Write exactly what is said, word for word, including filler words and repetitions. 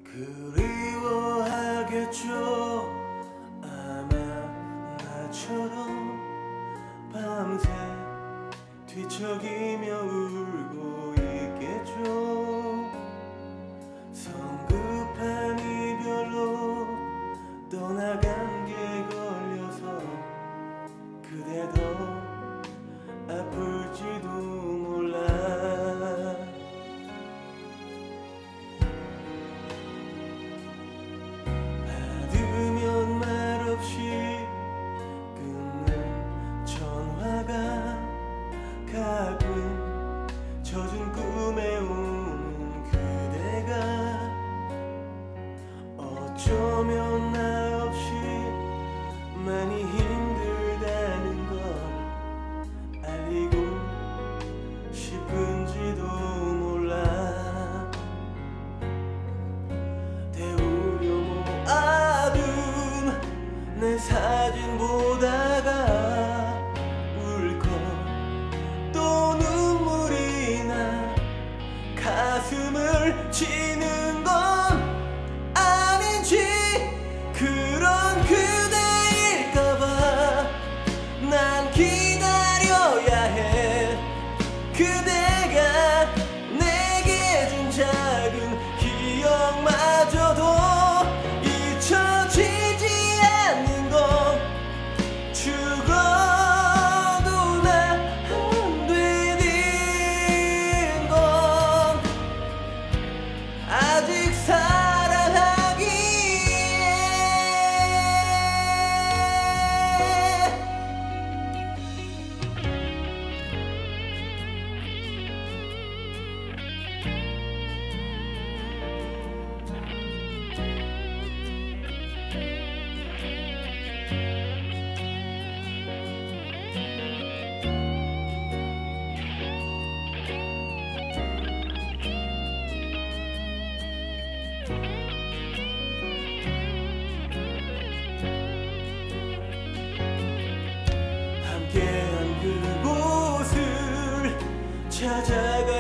그리워하겠죠. 아마 나처럼 밤새 뒤척이며 울고 있겠죠. 성급한 이별로 떠나간 게 걸려서 그대 더 아플지도 몰라. 받으면 말없이 끊는 전화가 가끔 젖은 꿈에 오는 그대가 어쩌면 나 없이 많이 힘들다는 걸 알리고 싶은지도 몰라. 데우려 모아둔 내 사진 보다가 울컥 또 눈물이 나 가슴을 치는 건 아닌지. 그런 그대일까봐 난 기다려야 해. 그대가 내게 준 작은 기억마저도 잊혀지지 않는 건 죽어도 난 안 되는 건 아직 사랑하기에. 함께한 그곳을 찾아가